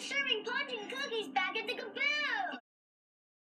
serving punch and cookies back at the caboose.